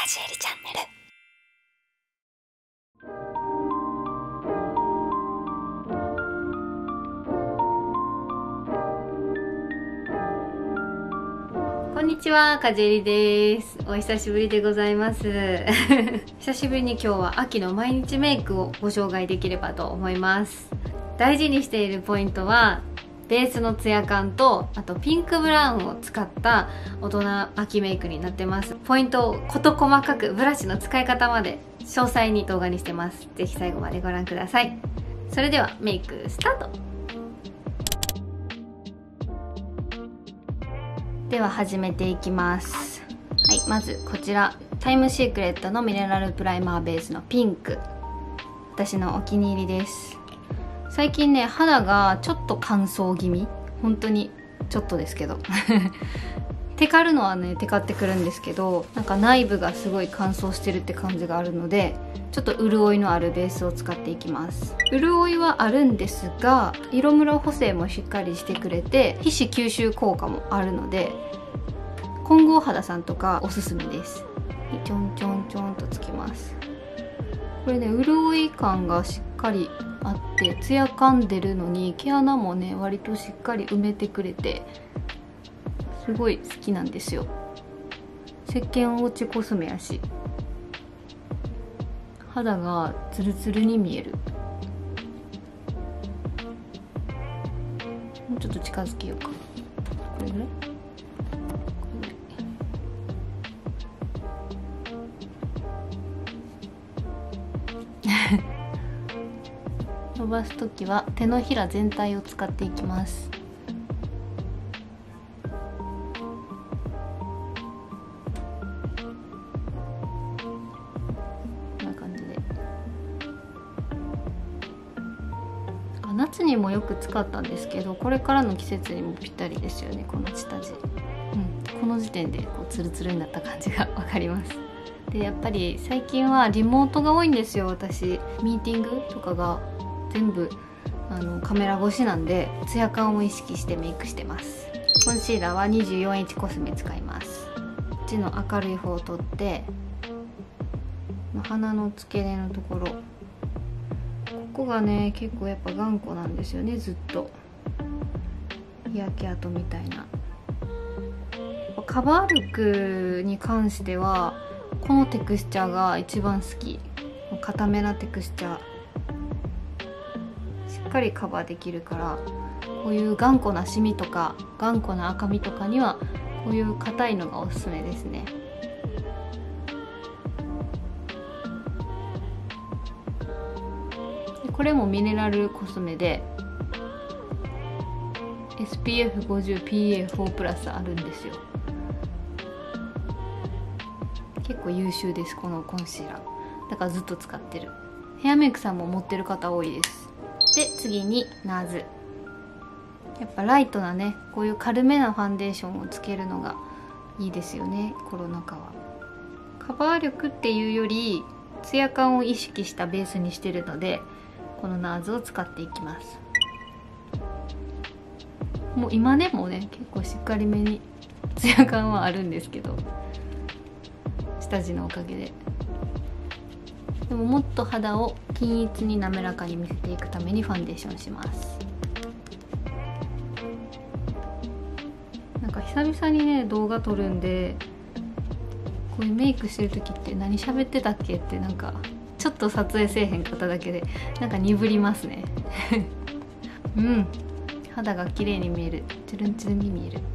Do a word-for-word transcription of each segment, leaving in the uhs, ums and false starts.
ジエリチャンネル。こんにちは、かじえりです。お久しぶりでございます久しぶりに今日は秋の毎日メイクをご紹介できればと思います。大事にしているポイントはベースのツヤ感と、あとピンクブラウンを使った大人秋メイクになってます。ポイントを事細かく、ブラシの使い方まで詳細に動画にしてます。ぜひ最後までご覧ください。それではメイクスタート。では始めていきます。はい、まずこちらタイムシークレットのミネラルプライマーベースのピンク、私のお気に入りです。最近ね、肌がちょっと乾燥気味、本当にちょっとですけどテカるのはねテカってくるんですけど、なんか内部がすごい乾燥してるって感じがあるので、ちょっと潤いのあるベースを使っていきます。潤いはあるんですが、色ムラ補正もしっかりしてくれて、皮脂吸収効果もあるので混合肌さんとかおすすめです。ちょんちょんちょんとつきます。これね、潤い感がしっかりあってツヤ感出るのに、毛穴もね割としっかり埋めてくれてすごい好きなんですよ。石鹸落ちコスメやし、肌がツルツルに見える。もうちょっと近づけようか。これぐらい伸ばすときは手のひら全体を使っていきます。こんな感じで。夏にもよく使ったんですけど、これからの季節にもぴったりですよね、この下地。うん、この時点でこうツルツルになった感じがわかります。でやっぱり最近はリモートが多いんですよ。私ミーティングとかが全部あのカメラ越しなんで、ツヤ感を意識してメイクしてます。コンシーラーはにじゅうよんインチコスメ使います。こっちの明るい方を取って、鼻の付け根のところ、ここがね結構やっぱ頑固なんですよね。ずっと日焼け跡みたいな。カバー力に関してはこのテクスチャーが一番好き。固めなテクスチャー、しっかりカバーできるから、こういう頑固なシミとか頑固な赤みとかにはこういう硬いのがおすすめですね。でこれもミネラルコスメで エスピーエフごじゅうピーエーフォー プラスあるんですよ。結構優秀です、このコンシーラー。だからずっと使ってる。ヘアメイクさんも持ってる方多いです。で次にナーズ。やっぱライトなね、こういう軽めなファンデーションをつけるのがいいですよね、コロナ禍は。カバー力っていうよりツヤ感を意識したベースにしてるので、このナーズを使っていきます。もう今でもね結構しっかりめにツヤ感はあるんですけど、下地のおかげで。でももっと肌を均一に滑らかに見せていくためにファンデーションします。なんか久々にね動画撮るんで、こういうメイクしてる時って何喋ってたっけって、なんかちょっと撮影せえへんかっただけでなんか鈍りますねうん、肌が綺麗に見える。ツルンツルンに見える。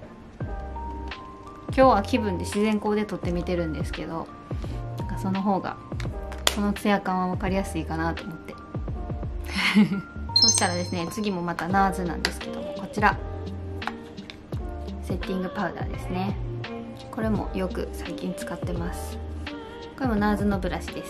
今日は気分で自然光で撮ってみてるんですけど、なんかその方がこのツヤ感は分かりやすいかなと思ってそしたらですね、次もまたナーズなんですけども、こちらセッティングパウダーですね。これもよく最近使ってます。これもナーズのブラシです。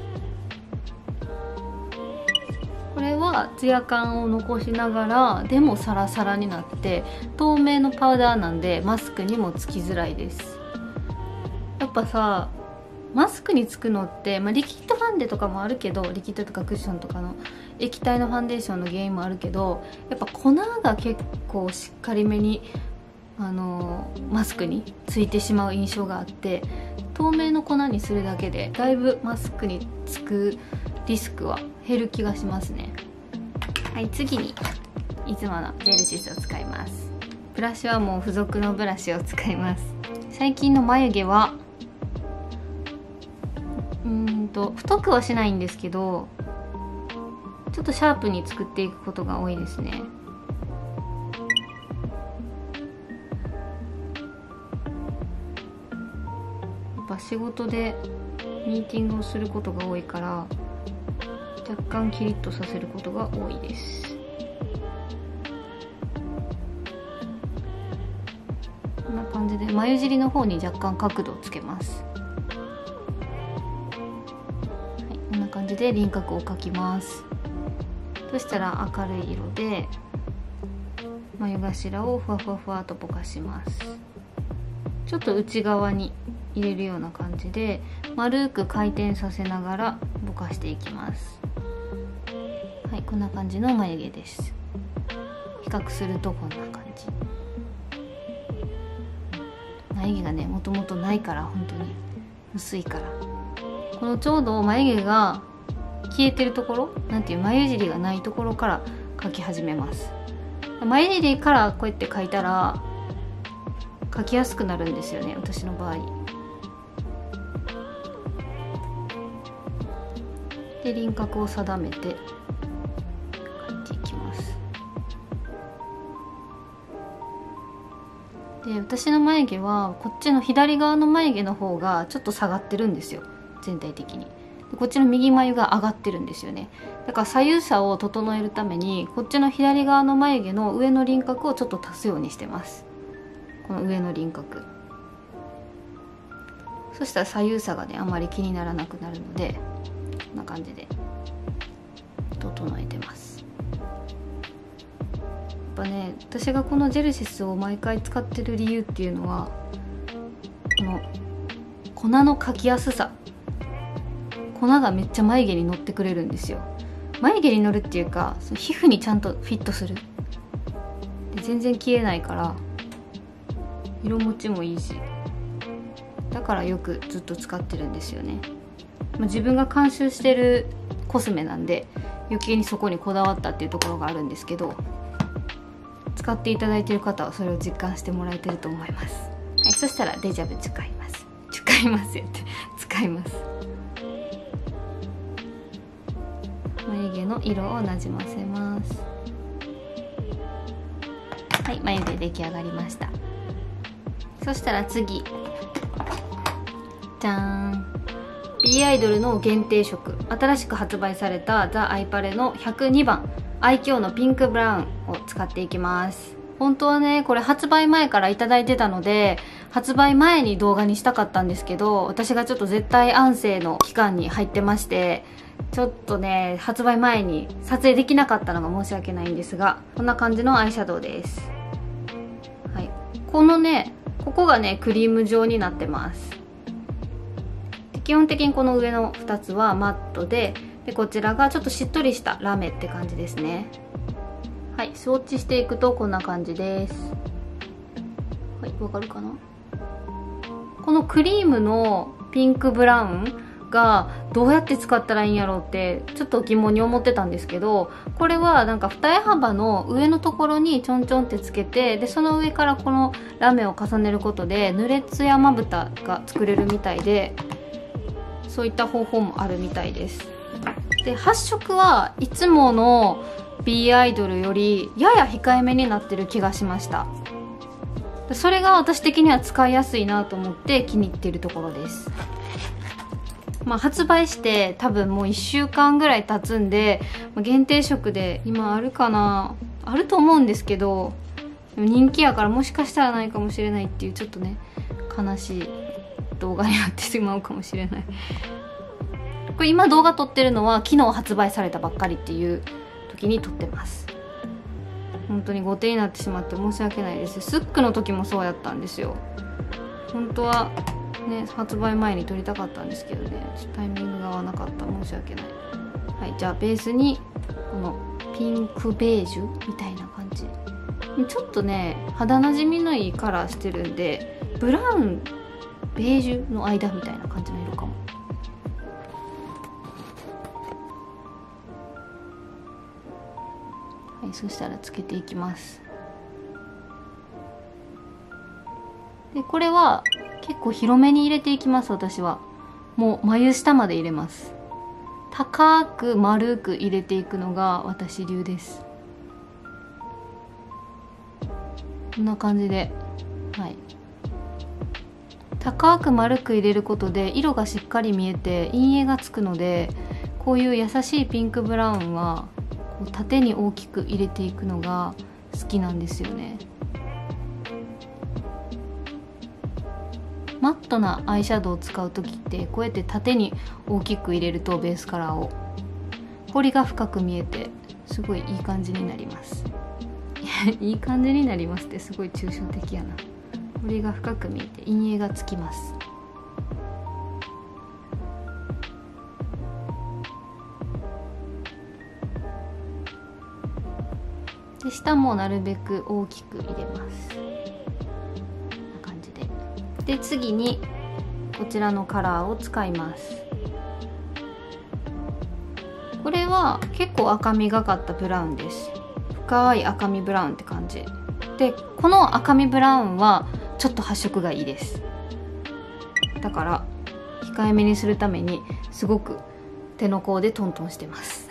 これはツヤ感を残しながらでもサラサラになって透明のパウダーなんで、マスクにもつきづらいです。やっぱさ、マスクにつくのって、まあ、リキッドファンデとかもあるけど、リキッドとかクッションとかの液体のファンデーションの原因もあるけど、やっぱ粉が結構しっかりめにあのマスクについてしまう印象があって、透明の粉にするだけでだいぶマスクにつくリスクは減る気がしますね。はい、次にいつものジェルシスを使います。ブラシはもう付属のブラシを使います。最近の眉毛はうーんと太くはしないんですけど、ちょっとシャープに作っていくことが多いですね。やっぱ仕事でミーティングをすることが多いから若干キリッとさせることが多いです。こんな感じで眉尻の方に若干角度をつけます。はい、こんな感じで輪郭を描きます。そしたら明るい色で眉頭をふわふわふわとぼかします。ちょっと内側に入れるような感じで丸く回転させながらぼかしていきます。はい、こんな感じの眉毛です。比較するとこんな感じ。眉毛がねもともとないから本当に薄いから、このちょうど眉毛が消えてるところ、なんていう眉尻がないところから描き始めます。眉尻からこうやって描いたら描きやすくなるんですよね、私の場合。で輪郭を定めて描いていきます。で私の眉毛はこっちの左側の眉毛の方がちょっと下がってるんですよ、全体的に。でこっちの右眉が上がってるんですよね。だから左右差を整えるためにこっちの左側の眉毛の上の輪郭をちょっと足すようにしてます。この上の輪郭。そしたら左右差がねあまり気にならなくなるので、こんな感じで整えてます。やっぱね、私がこのジェルシスを毎回使ってる理由っていうのはこの粉の描きやすさ。粉がめっちゃ眉毛に乗ってくれるんですよ。眉毛に乗るっていうかその皮膚にちゃんとフィットする。で全然消えないから色持ちもいいし、だからよくずっと使ってるんですよね。まあ、自分が監修してるコスメなんで余計にそこにこだわったっていうところがあるんですけど、使っていただいている方はそれを実感してもらえてると思います。はい、そしたらデジャブ使います。使いますよって使います。眉毛の色をなじませます。はい、眉毛出来上がりました。そしたら次、じゃーん、 B アイドルの限定色、新しく発売されたザ・アイパレのひゃくにばん愛嬌のピンクブラウンを使っていきます。本当はねこれ発売前からいただいてたので発売前に動画にしたかったんですけど、私がちょっと絶対安静の期間に入ってまして、ちょっとね発売前に撮影できなかったのが申し訳ないんですが、こんな感じのアイシャドウです。はい、このねここがねクリーム状になってます。で基本的にこの上のふたつはマットで、でこちらがちょっとしっとりしたラメって感じですね。はい、スウォッチしていくとこんな感じです。はい、わかるかな。このクリームのピンクブラウンがどうやって使ったらいいんやろうってちょっと疑問に思ってたんですけど、これはなんか二重幅の上のところにちょんちょんってつけて、でその上からこのラメを重ねることで濡れツヤまぶたが作れるみたいで、そういった方法もあるみたいです。で発色はいつもの B アイドルよりやや控えめになってる気がしました。それが私的には使いやすいなと思って気に入っているところです。まあ、発売して多分もういっしゅうかんぐらい経つんで、限定色で今あるかな、あると思うんですけど、でも人気やからもしかしたらないかもしれないっていうちょっとね悲しい動画になってしまうかもしれない。これ今動画撮ってるのは昨日発売されたばっかりっていう時に撮ってます。本当に後手になってしまって申し訳ないです。スックの時もそうやったんですよ。本当はね発売前に撮りたかったんですけどね、タイミングが合わなかった。申し訳ない。はい、じゃあベースにこのピンクベージュみたいな感じちょっとね肌なじみのいいカラーしてるんで、ブラウンベージュの間みたいな感じの色かも。はい、そしたらつけていきます。でこれは結構広めに入れていきます。私はもう眉下まで入れます。高く丸く入れていくのが私流です。こんな感じで、はい、高く丸く入れることで色がしっかり見えて陰影がつくので、こういう優しいピンクブラウンはこう縦に大きく入れていくのが好きなんですよね。マットなアイシャドウを使う時ってこうやって縦に大きく入れるとベースカラーを彫りが深く見えてすごいいい感じになります。いい感じになりますってすごい抽象的やな。彫りが深く見えて陰影がつきます。で下もなるべく大きく入れます。で次にこちらのカラーを使います。これは結構赤みがかったブラウンです。深い赤みブラウンって感じで、この赤みブラウンはちょっと発色がいいです。だから控えめにするためにすごく手の甲でトントンしてます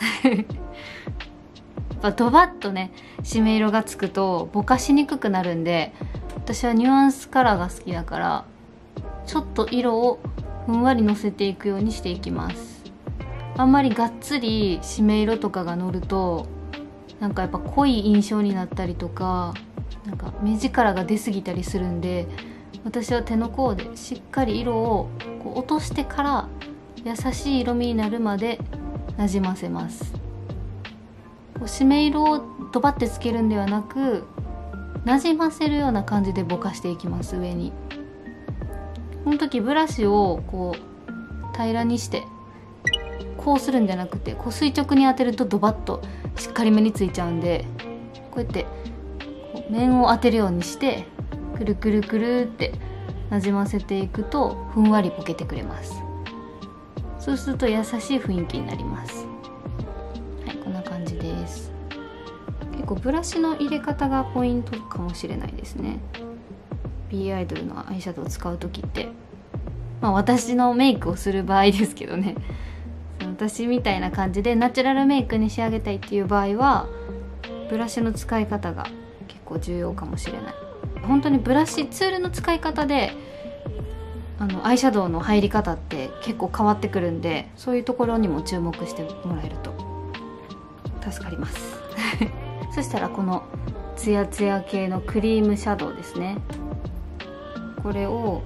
ドバッとね締め色がつくとぼかしにくくなるんで、私はニュアンスカラーが好きだからちょっと色をふんわりのせていくようにしていきます。あんまりがっつり締め色とかが乗るとなんかやっぱ濃い印象になったりとか、なんか目力が出過ぎたりするんで、私は手の甲でしっかり色をこう落としてから優しい色味になるまでなじませます。こう締め色をドバッてつけるんではなく、なじませるような感じでぼかしていきます。上にこの時ブラシをこう平らにしてこうするんじゃなくて、こう垂直に当てるとドバッとしっかりめについちゃうんで、こうやってこう面を当てるようにしてくるくるくるってなじませていくとふんわりぼけてくれます。そうすると優しい雰囲気になります。はい、こんな感じです。結構ブラシの入れ方がポイントかもしれないですね。 B アイドルのアイシャドウを使う時って、まあ私のメイクをする場合ですけどね、私みたいな感じでナチュラルメイクに仕上げたいっていう場合はブラシの使い方が結構重要かもしれない。本当にブラシツールの使い方であのアイシャドウの入り方って結構変わってくるんで、そういうところにも注目してもらえると助かりますそしたらこのツヤツヤ系のクリームシャドウですね。これを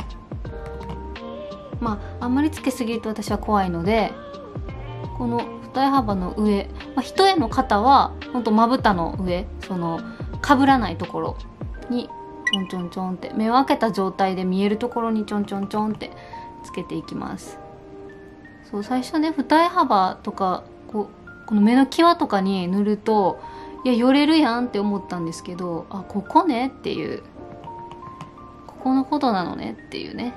まああんまりつけすぎると私は怖いので、この二重幅の上、まあ、一重の方はほんとまぶたの上、そのかぶらないところにちょんちょんちょんって目を開けた状態で見えるところにちょんちょんちょんってつけていきます。そう最初ね二重幅とかこうこの目の際とかに塗るといやよれるやんって思ったんですけど、あここねっていう、ここのことなのねっていうね、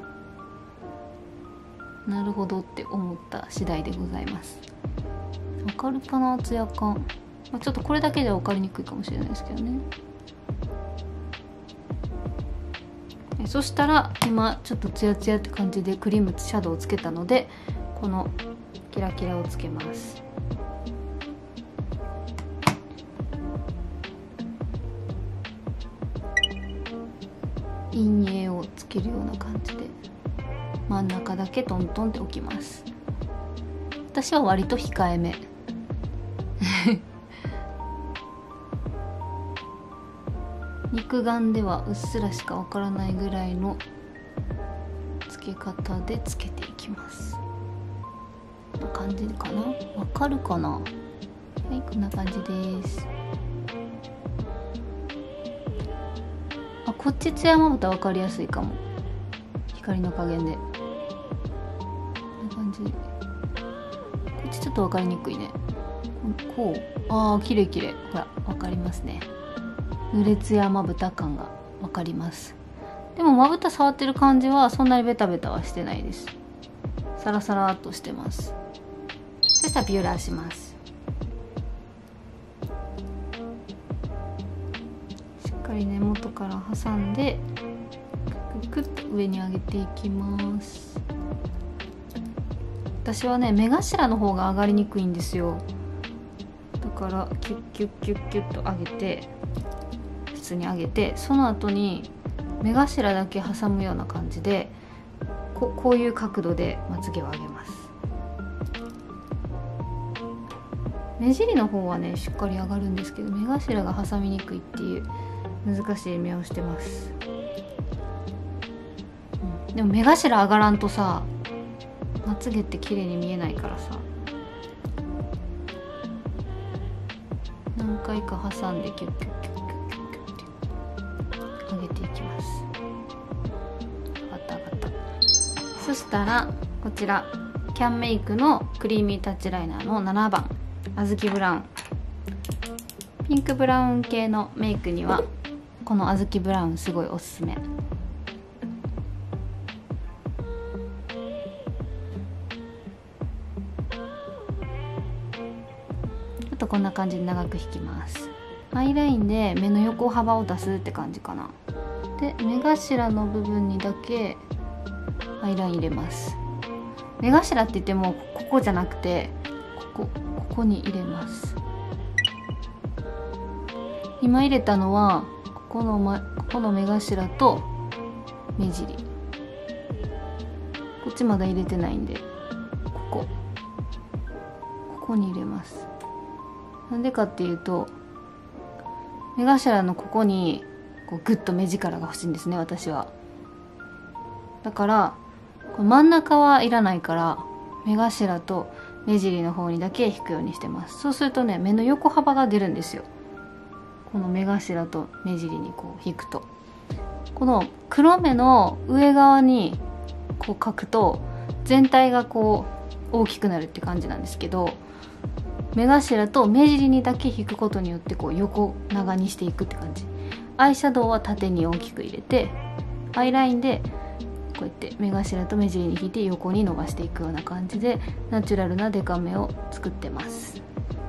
なるほどって思った次第でございます。わかるかな、ツヤ感、まあ、ちょっとこれだけでは分かりにくいかもしれないですけどね。そしたら今ちょっとツヤツヤって感じでクリームシャドウをつけたので、このキラキラをつけます。陰影をつけるような感じで真ん中だけトントンって置きます。私は割と控えめ肉眼ではうっすらしかわからないぐらいのつけ方でつけていきます。こんな感じかな、わかるかな。はい、こんな感じです。あ、こっちツヤまぶたわかりやすいかも、光の加減で。こんな感じ。こっちちょっとわかりにくいね。こう、ああ綺麗綺麗、ほらわかりますね。 濡れツヤまぶた感が分かります。でもまぶた触ってる感じはそんなにベタベタはしてないです。サラサラっとしてます。そしたらビューラーします。しっかり根元から挟んでクックッと上に上げていきます。私はね目頭の方が上がりにくいんですよ。だからキュッキュッキュッキュッと上げて、普通に上げて、その後に目頭だけ挟むような感じで こ, こういう角度でまつげを上げます。目尻の方はねしっかり上がるんですけど、目頭が挟みにくいっていう難しい目をしてます、うん、でも目頭上がらんとさまつげって綺麗に見えないからさ、何回か挟んでキュッキュッキュッキュッキュッキュッって上げていきます。上がった上がった。そしたらこちらキャンメイクのクリーミータッチライナーのななばんあずきブラウン。ピンクブラウン系のメイクにはこのあずきブラウンすごいおすすめ。あとこんな感じで長く引きます。アイラインで目の横幅を出すって感じかな。で目頭の部分にだけアイライン入れます。目頭って言ってもここじゃなくてここここに入れます。今入れたのはここの、ま、ここの目頭と目尻。こっちまだ入れてないんでここここに入れます。なんでかっていうと目頭のここにこうグッと目力が欲しいんですね、私は。だからこれ真ん中はいらないから目頭と目尻の方にだけ引くようにしてます。そうするとね目の横幅が出るんですよ。この目頭と目尻にこう引くと、この黒目の上側にこう描くと全体がこう大きくなるって感じなんですけど、目頭と目尻にだけ引くことによってこう横長にしていくって感じ。アイシャドウは縦に大きく入れて、アイラインでこうやって目頭と目尻に引いて横に伸ばしていくような感じでナチュラルなデカ目を作ってます。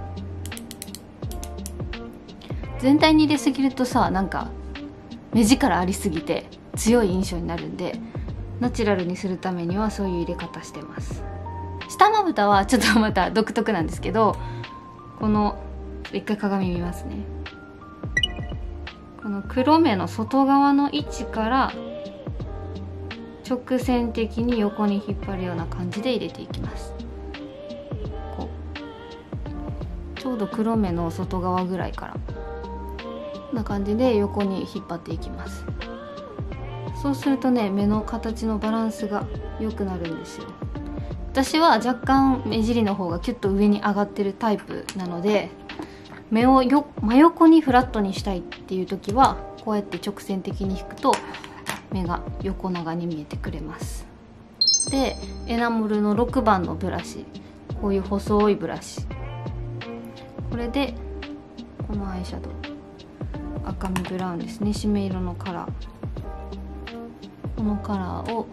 全体に入れすぎるとさ、なんか目力ありすぎて強い印象になるんで、ナチュラルにするためにはそういう入れ方してます。下まぶたはちょっとまた独特なんですけど、この一回鏡見ますね。この黒目の外側の位置から直線的に横に引っ張るような感じで入れていきます。こうちょうど黒目の外側ぐらいからこんな感じで横に引っ張っていきます。そうするとね目の形のバランスが良くなるんですよ。私は若干目尻の方がキュッと上に上がってるタイプなので、目をよ真横にフラットにしたいっていう時はこうやって直線的に引くと目が横長に見えてくれます。でエナモルのろくばんのブラシ、こういう細いブラシ、これでこのアイシャドウ赤みブラウンですね、締め色のカラー、このカラーを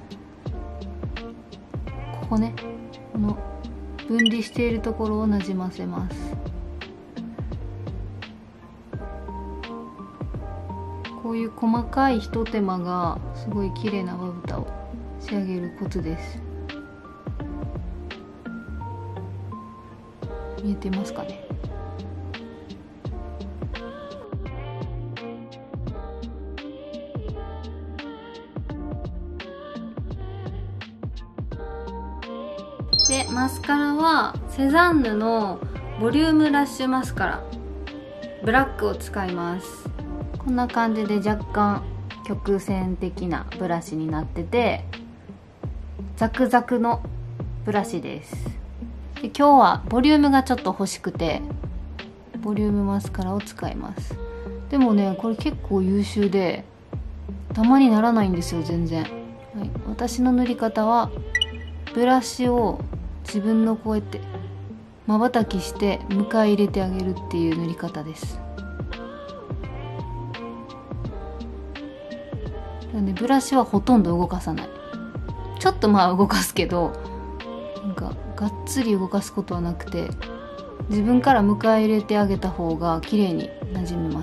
ここね、この分離しているところをなじませます。こういう細かいひと手間がすごい綺麗なまぶたを仕上げるコツです。見えてますかね。でマスカラはセザンヌのボリュームラッシュマスカラブラックを使います。こんな感じで若干曲線的なブラシになっててザクザクのブラシです。で今日はボリュームがちょっと欲しくてボリュームマスカラを使います。でもねこれ結構優秀でダマにならないんですよ全然、はい、私の塗り方はブラシを自分のこうやってまばたきして迎え入れてあげるっていう塗り方です。 ね、ブラシはほとんど動かさない。ちょっとまあ動かすけど、なんかがっつり動かすことはなくて、自分から迎え入れてあげた方が綺麗になじみます。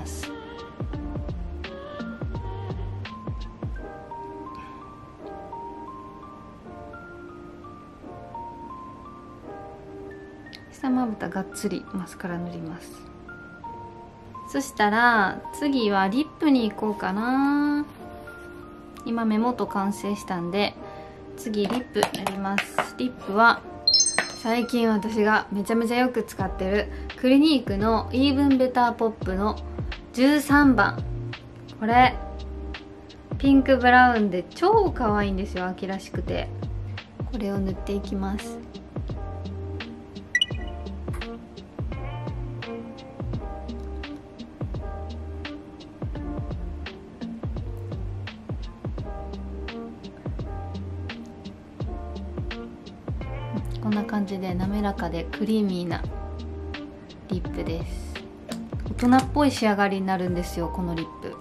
下まぶたがっつりマスカラ塗ります。そしたら次はリップに行こうかな。今目元完成したんで次リップやります。リップは最近私がめちゃめちゃよく使ってるクリニークのイーブンベターポップのじゅうさんばん。これピンクブラウンで超可愛いんですよ。秋らしくて。これを塗っていきます。こんな感じで滑らかでクリーミーなリップです。大人っぽい仕上がりになるんですよ、このリップ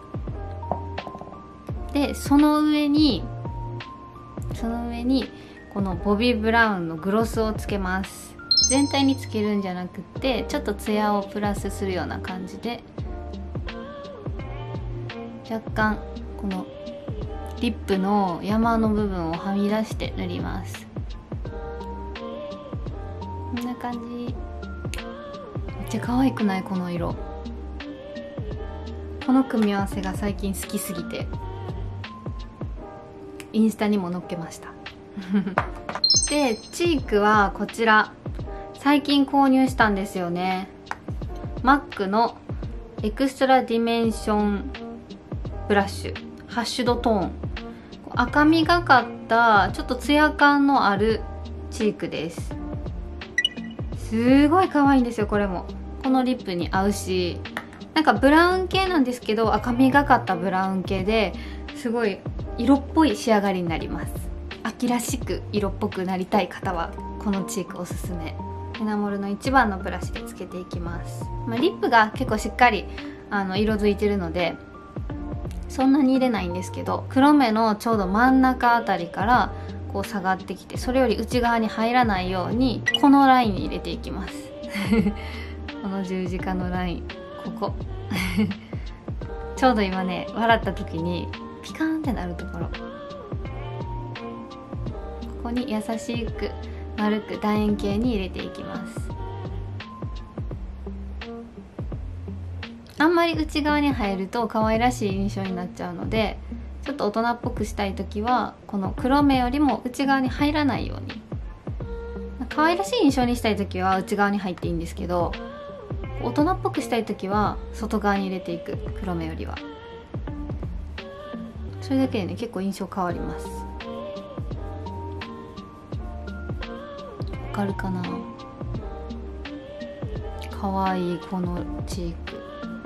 で。その上にその上にこのボビーブラウンのグロスをつけます。全体につけるんじゃなくってちょっとツヤをプラスするような感じで、若干このリップの山の部分をはみ出して塗ります。こんな感じ。めっちゃ可愛くない？この色。この組み合わせが最近好きすぎてインスタにも載っけましたでチークはこちら最近購入したんですよね。マックのエクストラディメンションブラッシュハッシュドトーン。赤みがかったちょっとツヤ感のあるチークです。すごい可愛いんですよ。これもこのリップに合うし、なんかブラウン系なんですけど赤みがかったブラウン系ですごい色っぽい仕上がりになります。秋らしく色っぽくなりたい方はこのチークおすすめ。エナモルの一番のブラシでつけていきます。まあ、リップが結構しっかりあの色づいてるのでそんなに入れないんですけど、黒目のちょうど真ん中あたりからこう下がってきて、それより内側に入らないようにこのラインに入れていきますこの十字架のライン、ここちょうど今ね笑った時にピカーンってなるところ、ここに優しく丸く楕円形に入れていきます。あんまり内側に入ると可愛らしい印象になっちゃうので、ちょっと大人っぽくしたい時はこの黒目よりも内側に入らないように、可愛らしい印象にしたい時は内側に入っていいんですけど、大人っぽくしたい時は外側に入れていく、黒目よりは。それだけでね結構印象変わります。わかるかな？かわいいこのチーク。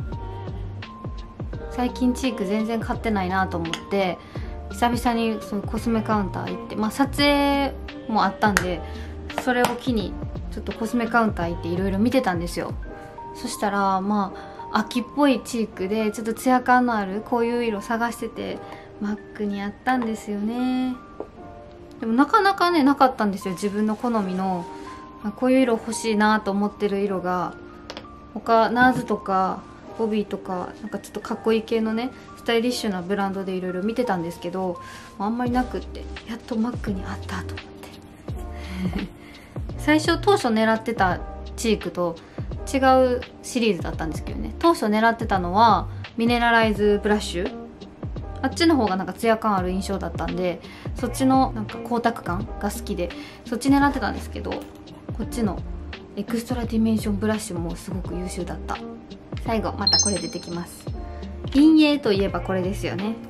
最近チーク全然買ってないなと思って久々にそのコスメカウンター行って、まあ撮影もあったんでそれを機にちょっとコスメカウンター行っていろいろ見てたんですよ。そしたらまあ秋っぽいチークでちょっとツヤ感のあるこういう色探しててマックにあったんですよね。でもなかなかねなかったんですよ、自分の好みのこういう色欲しいなと思ってる色が。他ナーズとかボビーとかなんかちょっとかっこいい系のねスタイリッシュなブランドでいろいろ見てたんですけどあんまりなくって、やっとマックにあったと思って最初当初狙ってたチークと違うシリーズだったんですけどね。当初狙ってたのはミネラライズブラッシュ、あっちの方がなんかツヤ感ある印象だったんでそっちのなんか光沢感が好きでそっち狙ってたんですけど、こっちのエクストラディメンションブラシもすごく優秀だった。最後またこれ出てきます。陰影といえばこれですよね。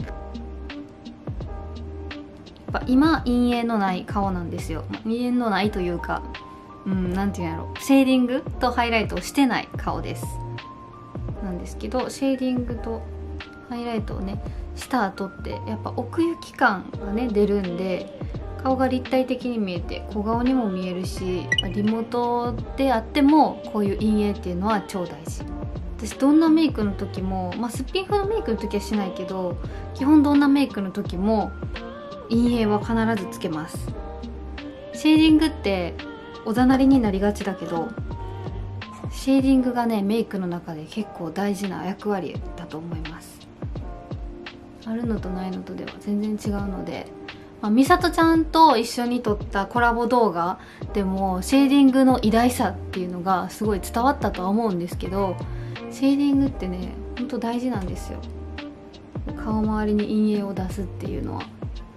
やっぱ今陰影のない顔なんですよ。陰影のないというか、うんなんていうんやろ、シェーディングとハイライトをしてない顔ですなんですけど、シェーディングとハイライトをねした後ってやっぱ奥行き感がね出るんで顔が立体的に見えて小顔にも見えるし、リモートであってもこういう陰影っていうのは超大事。 私どんなメイクの時も、まあ、すっぴん風のメイクの時はしないけど、基本どんなメイクの時も陰影は必ずつけます。シェーディングっておざなりになりがちだけど、シェーディングがねメイクの中で結構大事な役割だと思います。あるのとないのとでは全然違うので、まあ、みさとちゃんと一緒に撮ったコラボ動画でもシェーディングの偉大さっていうのがすごい伝わったとは思うんですけど、シェーディングってねほんと大事なんですよ。顔周りに陰影を出すっていうのは。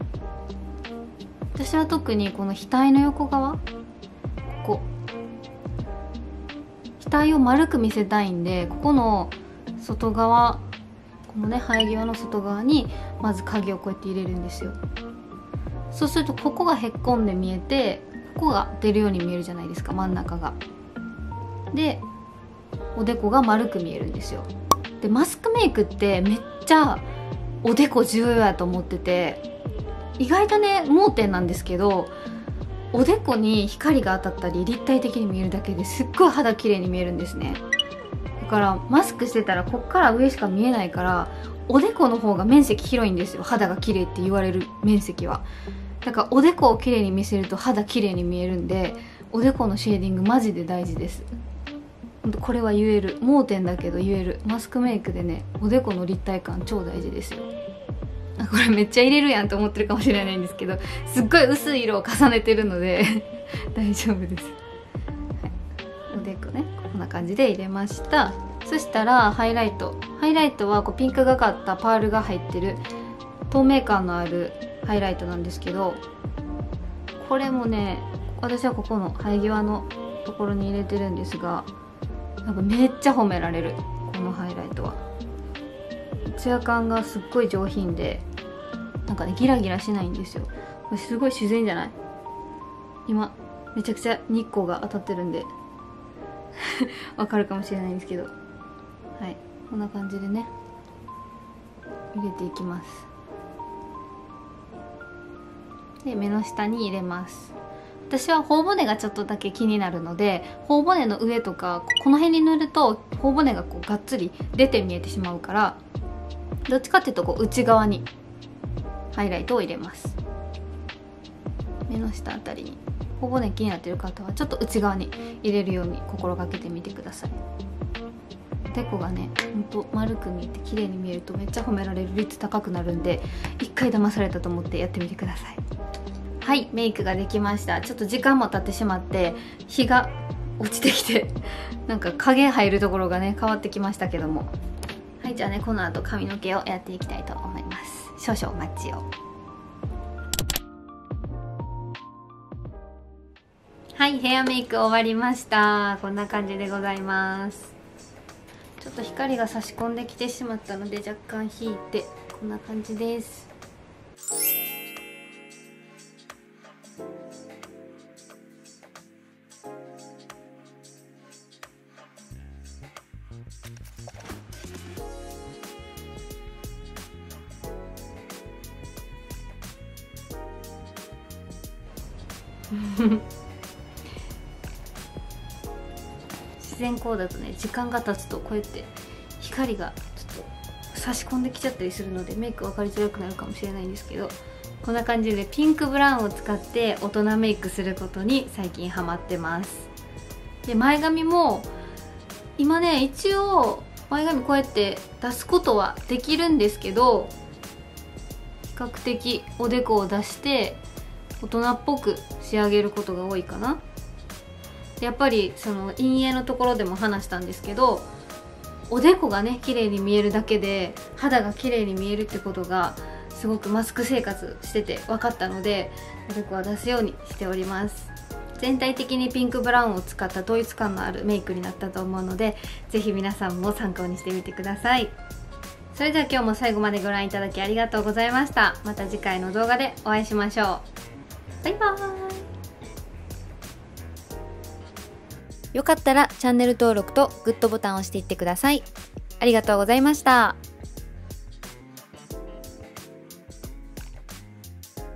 私は特にこの額の横側、ここ額を丸く見せたいんで、ここの外側、このね生え際の外側にまず影をこうやって入れるんですよ。そうするとここがへっこんで見えて、ここが出るように見えるじゃないですか、真ん中が。でおでこが丸く見えるんですよ。でマスクメイクってめっちゃおでこ重要やと思ってて、意外とね盲点なんですけど、おでこに光が当たったり立体的に見えるだけですっごい肌綺麗に見えるんですね。だからマスクしてたらこっから上しか見えないから、おでこの方が面積広いんですよ、肌が綺麗って言われる面積は。だからおでこを綺麗に見せると肌綺麗に見えるんで、おでこのシェーディングマジで大事です。ほんとこれは言える、盲点だけど言える。マスクメイクでねおでこの立体感超大事ですよ。これめっちゃ入れるやんと思ってるかもしれないんですけど、すっごい薄い色を重ねてるので大丈夫です、はい、おでこねこんな感じで入れました。そしたらハイライトハイライトはこうピンクがかったパールが入ってる透明感のあるハイライトなんですけど、これもね私はここの生え際のところに入れてるんですが、なんかめっちゃ褒められる。このハイライトはツヤ感がすっごい上品で、なんかねギラギラしないんですよ。これすごい自然じゃない？今めちゃくちゃ日光が当たってるんでわかるかもしれないんですけど、はい、こんな感じでね入れていきます。で目の下に入れます。私は頬骨がちょっとだけ気になるので、頬骨の上とかこの辺に塗ると頬骨がこうがっつり出て見えてしまうから、どっちかっていうとこう内側にハイライトを入れます。目の下あたりに。頬骨気になってる方はちょっと内側に入れるように心がけてみてください。おでこがねほんと丸く見えて綺麗に見えるとめっちゃ褒められる率高くなるんで、一回騙されたと思ってやってみてください。はい、メイクができました。ちょっと時間も経ってしまって日が落ちてきてなんか影入るところがね変わってきましたけども、はい、じゃあねこの後髪の毛をやっていきたいと思います。少々お待ちを。はい、ヘアメイク終わりました。こんな感じでございます。ちょっと光が差し込んできてしまったので若干引いてこんな感じです。自然光だとね時間が経つとこうやって光がちょっと差し込んできちゃったりするのでメイク分かりづらくなるかもしれないんですけど、こんな感じでピンクブラウンを使って大人メイクすることに最近ハマってます。で前髪も今ね一応前髪こうやって出すことはできるんですけど、比較的おでこを出して大人っぽく仕上げることが多いかな。やっぱりその陰影のところでも話したんですけど、おでこがね綺麗に見えるだけで肌が綺麗に見えるってことがすごくマスク生活してて分かったので、おでこは出すようにしております。全体的にピンクブラウンを使った統一感のあるメイクになったと思うので、ぜひ皆さんも参考にしてみてください。それでは今日も最後までご覧いただきありがとうございました。また次回の動画でお会いしましょう。バイバーイ。よかったらチャンネル登録とグッドボタンを押していってください。ありがとうございました。